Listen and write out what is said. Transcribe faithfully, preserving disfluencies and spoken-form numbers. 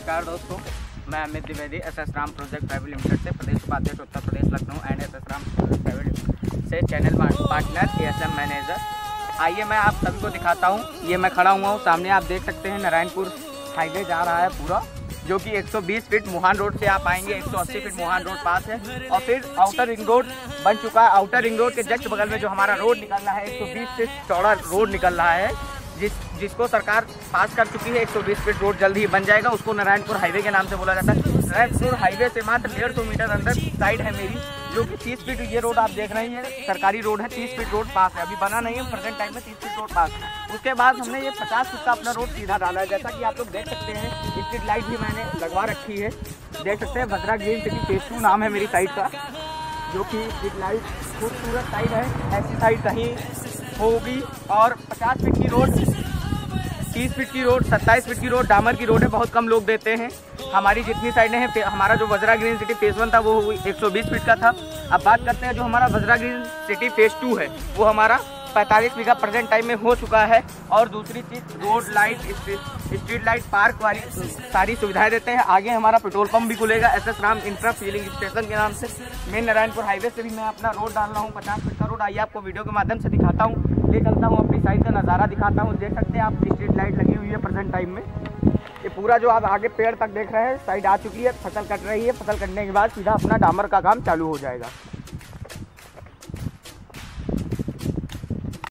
नमस्कार दोस्तों, मैं Amit Dwivedi S S Ram project private limited से प्रदेश उपाध्यक्ष Uttar Pradesh Lucknow and S S Ram private limited से channel partner A S M manager. आइए मैं आप सभी को दिखाता हूँ। ये मैं खड़ा हुआ हूँ, सामने आप देख सकते हैं नारायणपुर हाईवे जा रहा है पूरा, जो कि एक सौ बीस फीट मुहान रोड से आप आएंगे। एक सौ अस्सी फीट मुहान रोड पास है और फिर आउटर रिंग रोड बन चुका है। आउटर रिंग रोड के जस्ट बगल में जो हमारा रोड निकल रहा है, एक सौ बीस फीट चौड़ा रोड निकल रहा है, जिस जिसको सरकार पास कर चुकी है। एक सौ बीस फीट रोड जल्द ही बन जाएगा। उसको नारायणपुर हाईवे के नाम से बोला जाता है। नारायणपुर हाईवे से मात्र डेढ़ सौ मीटर अंदर साइड है मेरी, जो कि तीस फीट ये रोड आप देख रहे हैं, सरकारी रोड है। तीस फीट रोड पास है, अभी बना नहीं है, प्रेजेंट टाइम में तीस फीट रोड पास है। उसके बाद हमने ये पचास फीट का अपना रोड सीधा डाला है। जैसा कि आप लोग देख सकते हैं, स्ट्रीट लाइट भी मैंने लगवा रखी है। देख सकते हैं Bhadra green city phase two नाम है मेरी साइड का, जो कि स्ट्रीट लाइट खूबसूरत साइड है। ऐसी साइड कहीं होगी। और पचास फीट की रोड, तीस फीट की रोड, सत्ताईस फीट की रोड डामर की रोड है, बहुत कम लोग देते हैं। हमारी जितनी साइडें हैं, हमारा जो Vajra green city phase one था वो एक सौ बीस फीट का था। अब बात करते हैं जो हमारा Vajra green city phase two है, वो हमारा पैंतालीस बीघा प्रेजेंट टाइम में हो चुका है। और दूसरी चीज़, road light, street light, park वाली सारी सुविधाएं देते हैं। आगे हमारा पेट्रोल पंप भी खुलेगा S S Ram infra filling station के नाम से। मेन नारायणपुर हाईवे से भी मैं अपना रोड डाल रहा हूँ, पचास फीट का रोड। आइए आपको वीडियो के माध्यम से दिखाता हूँ, ले चलता हूँ अपनी साइड का नज़ारा दिखाता हूँ। देख सकते हैं आप, स्ट्रीट लाइट लगी हुई है प्रेजेंट टाइम में। ये पूरा जो आप आगे पेड़ तक देख रहे हैं, साइड आ चुकी है, फसल कट रही है। फसल कटने के बाद सीधा अपना डामर का काम चालू हो जाएगा।